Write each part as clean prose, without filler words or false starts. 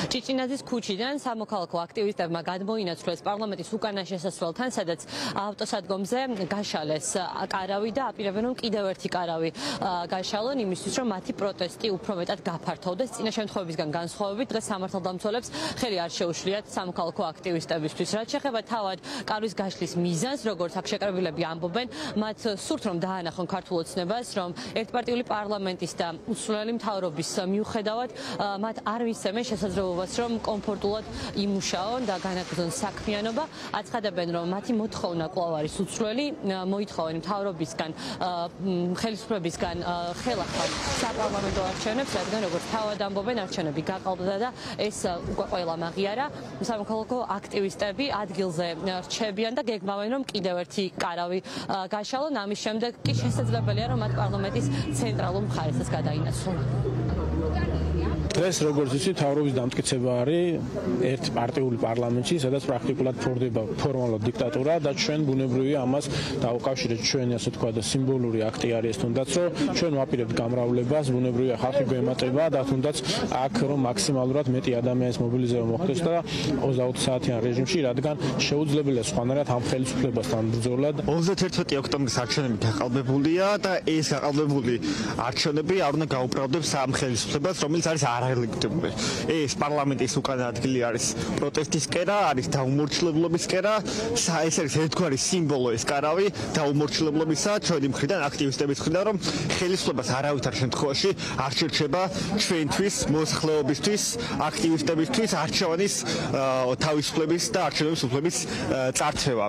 ჭიჭინაძის ქუჩიდან სამოქალაქო აქტივისტებმა გადმოინაცვლეს პარლამენტის უკანა შესასვლელთან, სადაც ავტოსადგომზე გაშალეს კარავი და აპირებენ, რომ კიდევ ერთი კარავი გაშალონ იმისთვის, რომ მათი პროტესტი უფრო მეტად გაფართოვდეს. წინა შემთხვევებისგან განსხვავებით, დღეს სამართალდამცველებს ხელი არ შეუშლიათ სამოქალაქო აქტივისტებისთვის. რაც შეეხება თავად კარვის გაშლის მიზანს, როგორც აქ შეკრებილები ამბობენ, მათ სურთ, რომ დაანახონ ქართულ ოცნებას, რომ ერთპარტიული პარლამენტის და უცვლელი მთავრობის მიუხედავად მათ არ მისცემენ შესაძლებლობას, რომ კომფორტულად იმუშაონ და განაგრძონ საქმიანობა. აცხადებენ, რომ მათი მოთხოვნა კვლავ არის უცვლელი, მოითხოვენ მთავრობისგან, ხელისუფლებისგან ხელახალ საპარლამენტო არჩევნებს, რადგან როგორც თავად ამბობენ, არჩევნები გაყალბდა და ეს უკვე ყველამ აღიარა. სამოქალაქო აქტივისტები ადგილზე რჩებიან და გეგმავენ, რომ კიდევ ერთი კარავი გაშალონ. ამის შემდეგ კი შესაძლებელია, რომ მათ პარლამენტის ცენტრალურ მხარესაც გადაინაცვლონ. დღეს როგორც იცით, მთავრობის დამტკიცება არის ერთპარტიული პარლამენტში, სადაც პრაქტიკულად ფორდება ფორმულა დიქტატურა და ჩვენ ბუნებრივია ამას დავუკავშირეთ ჩვენი ასე თქვა და სიმბოლური აქტი არის თუნდაც, რომ ჩვენ ვაპირებთ გამრავლებას, ბუნებრივია ხალხი გვემატება და თუნდაც აქ რომ მაქსიმალურად მეტი ადამიანის მობილიზება მოხდეს და 24 საათიან რეჟიმში, რადგან შეუძლებელია სხვანაირად ამ ხელისუფლებასთან ბრძოლა. 31 ოქტომბრის არჩევნები გაყალბებულია და ეს გაყალბებული არჩევნები არ უნდა გაუправდებს ამ ხელისუფლებას, რომელიც არის არალეგიტიმური. ეს პარლამენტის უკანა ადგილი არის პროტესტის კერა, არის დაუმორჩილებლობის კერა, ეს არის ერთგვარი სიმბოლო ეს კარავი დაუმორჩილებლობისა ჩვენი მხრიდან, აქტივისტების მხრიდან, რომ ხელისუფლებას არავითარ შემთხვევაში არ შერჩება ჩვენთვის, მოსახლეობისთვის, აქტივისტებისთვის არჩევანის თავისუფლების და არჩევნების უფლების წარჩევა.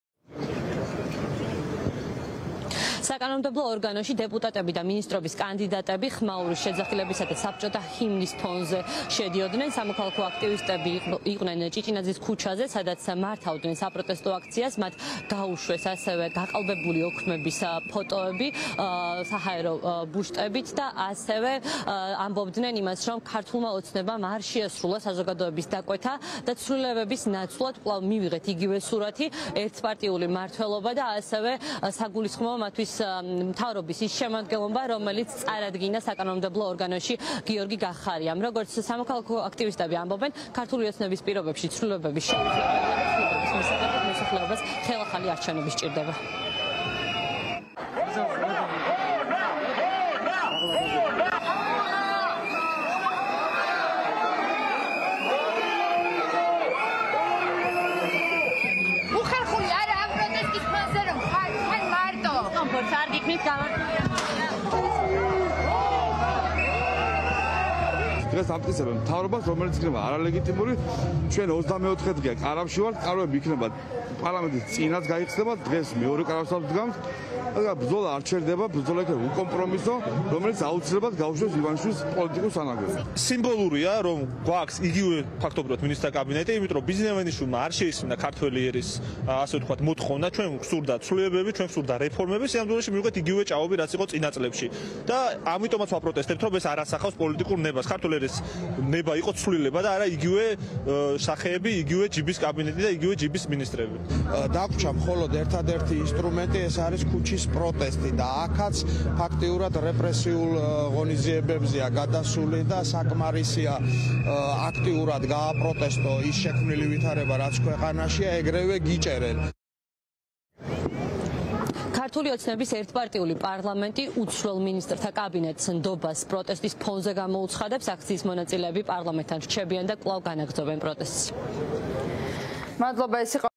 საკანონმდებლო ორგანოში დეპუტატები და მინისტრობის კანდიდატები ხმაურის შეძახილებისა და საბჭოთა ჰიმნის ფონზე შედიოდნენ. სამოქალაქო აქტივისტები იყვნენ ჭიჭინაძის ქუჩაზე, სადაც მართავდნენ აპროტესტო აქციას. მათ გაუშვეს ასევე გაყალბებული ოქმების ფოტოები საჰაერო ბუშტებით და ასევე ამბობდნენ იმას, რომ ქართულმა ოცნებამ არ შეასრულა საზოგადოების დაკვეთა და ცვლილებების ნაცვლად კვლავ მივიღეთ იგივე სურათი, ერთპარტიული მმართველობა და ასევე საგულისხმოა მათთვის მთავრობის ის შემადგენლობა, რომელიც წარადგინა საკანონმდებლო ორგანოში გიორგი გახარიამ. როგორც სამოქალაქო აქტივისტები ამბობენ, ქართული ოცნების პირობებში ცვლილებების შესაძლებლობის მოსახლეობას ხელახალი არჩევნები სჭირდება. დღეს აქტივისტებმა მთავრობას, რომელიც იქნება არალეგიტიმური, ჩვენ 24 დღეა კარავში ვართ, კარავები იქნება პარლამენტის წინაც გაიხსნება, დღეს მეორე კარავს ვდგამთ. და ბრძოლა არ ჩერდება, ბრძოლა იქნება უკომპრომისო, რომელიც აუცილებლად გაუშვებს ივანიშვილის პოლიტიკურ სანაგვებს. სიმბოლურია, რომ გვაქვს იგივე ფაქტობრივად მინისტრთა კაბინეტი, იმიტომ რომ ბიზნესმენიშვილმა არ შეისმინა ქართველი ერის, ასე ვთქვათ, მოთხოვნა, ჩვენ გვსურდა ცვლილებები, ჩვენ გვსურდა რეფორმები, სიამოვნებაში მივიღეთ იგივე ჭაობი, რაც იყო წინა წლებში. და ამიტომაც ვაპროტესტებთ, რომ ეს არ ასახავს პოლიტიკურ ნებას. ქართული ერის ნება იყო ცვლილება და არა იგივე სახეები, იგივე ჯიბის კაბინეტი და იგივე ჯიბის მინისტრები. დაგვრჩა მხოლოდ ერთადერთი ინსტრუმენტი, ეს არის ქუჩის პროტესტი და აქაც ფაქტიურად რეპრესიულ ღონისძიებებზეა გადასული და საკმარისია აქტიურად გააპროტესტო ის შექმნილი ვითარება, რაც ქვეყანაშია, ეგრევე გიჭერენ. ქართული ოცნების ერთპარტიული პარლამენტი უცვლელ მინისტრთა კაბინეტს ნდობას პროტესტის ფონზე გამოუცხადებს. აქციის მონაწილეები პარლამენტთან რჩებიან და კვლავ განაგრძობენ პროტესტს. მადლობა.